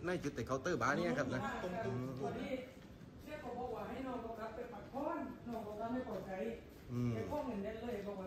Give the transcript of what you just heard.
ในจุดแต่เคาน์เตอร์บาร์เนี่ยครับนะตรงตัวนี้เชฟเขาบอกว่าให้น้องเขากลับไปปักค้อนน้องเขาทำไม่ปลอดภัยไปข้อเงินได้เลยบอกว่า